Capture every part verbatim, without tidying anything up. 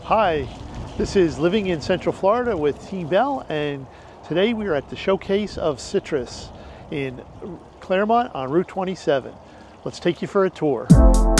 Hi, this is Living in Central Florida with T. Bell, and today we are at the Showcase of Citrus in Clermont on Route twenty-seven. Let's take you for a tour.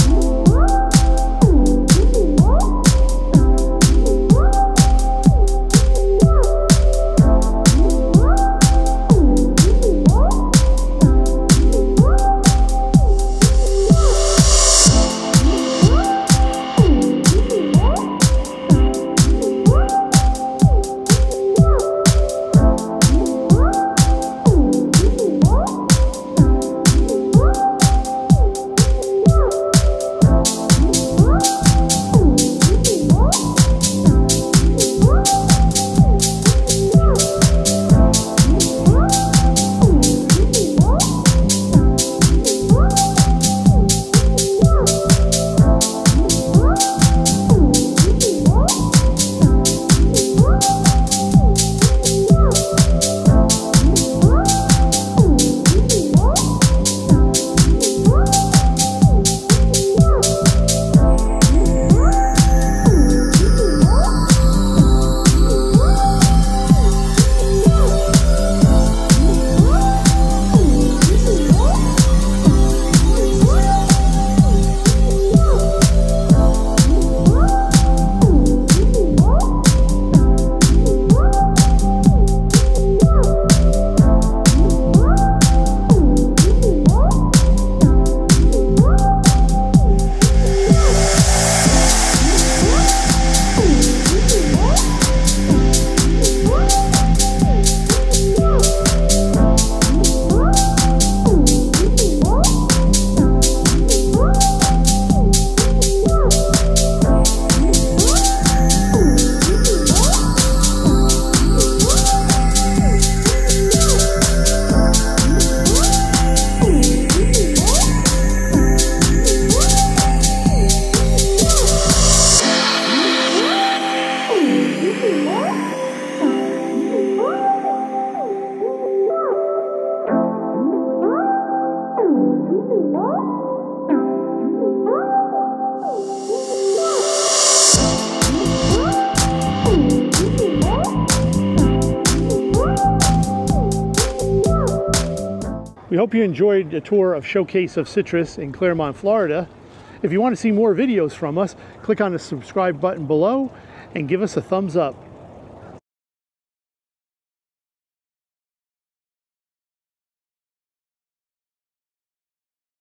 We hope you enjoyed a tour of Showcase of Citrus in Clermont, Florida. If you want to see more videos from us, click on the subscribe button below and give us a thumbs up.